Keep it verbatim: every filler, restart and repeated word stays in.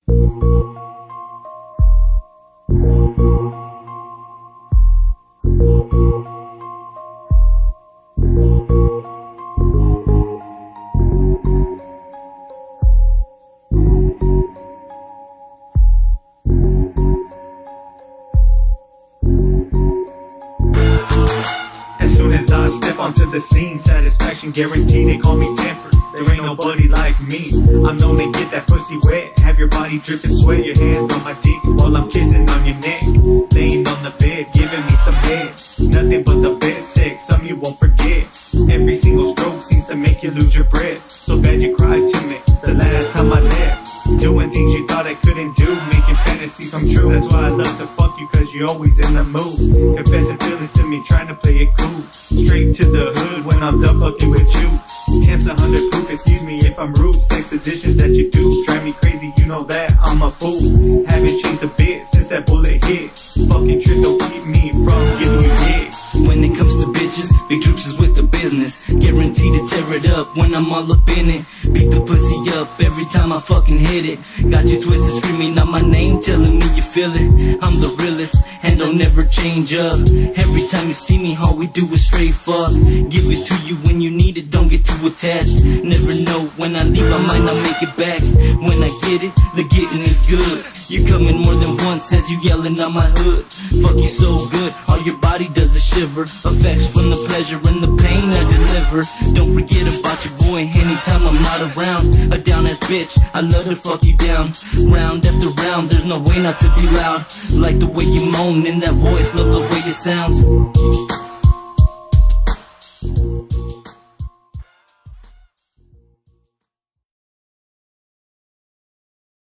As soon as I step onto the scene, satisfaction guaranteed, they call me tempered. There ain't nobody like me. I'm known to get that pussy wet, have your body dripping sweat, your hands on my dick while I'm kissing on your neck. Laying on the bed, giving me some head, nothing but the best sex, some you won't forget. Every single stroke seems to make you lose your breath. So bad you cried to me the last time I left, doing things you thought I couldn't do, making fantasies come true. That's why I love to fuck you, cause you're always in the mood, confessing feelings to me, trying to play it cool. Straight to the hood when I'm done fucking with you. Temps a hundred proof, excuse me if I'm rude. Sex positions that you do drive me crazy, you know that I'm a fool. Haven't changed a bit since that bullet hit. Fucking trick don't keep me from getting you dick. When it comes to bitches, Big Droops is with the business. Guaranteed to tear it up when I'm all up in it. Beat the pussy up every time I fucking hit it. Got you twisted screaming out my name, telling me you feel it. I'm the realest and I'll never change up. Every time you see me, all we do is straight fuck. Give it to you when you need it, don't get too attached. Never know, when I leave I might not make it back. When I get it, the getting is good. You coming more than once as you yelling on my hood. Fuck you so good, all your body does is shiver. Effects from the pleasure and the pain I deliver. Don't forget about your boy anytime I'm not around. A down ass bitch, I love to fuck you down. Round after round, there's no way not to be loud. Like the way you moan in that voice, love the way it sounds.